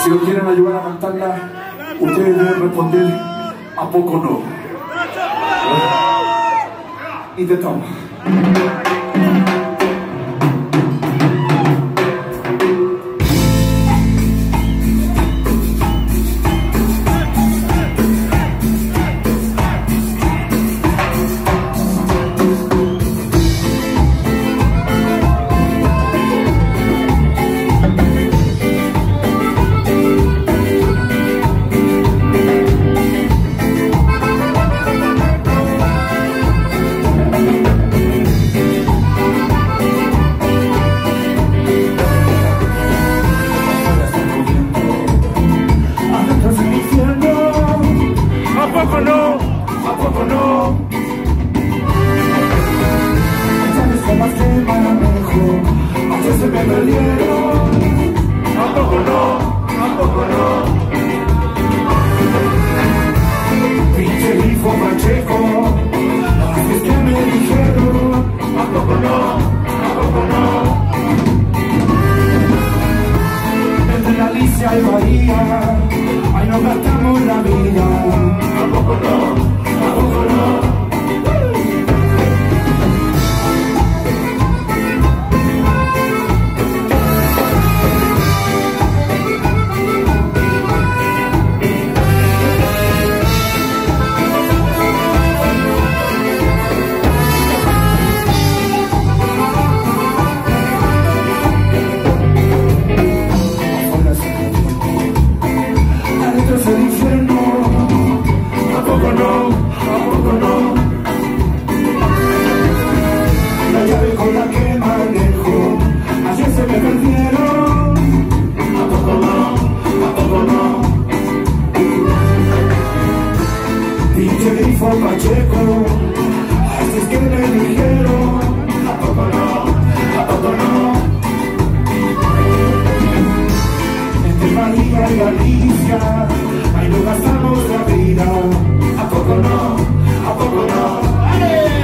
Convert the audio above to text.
Si lo quieren ayudar a cantarla, ustedes deben responder, ¿a poco no? Intentamos. Ay, Bahía, ay, nos gastamos la vida. ¿A poco no? ¿A poco no? Pacheco, así es que me dijeron, ¿a poco no? ¿A poco no? Entre Bahía y Galicia, ahí nos gastamos la vida, ¿a poco no? ¿A poco no? ¡Ale!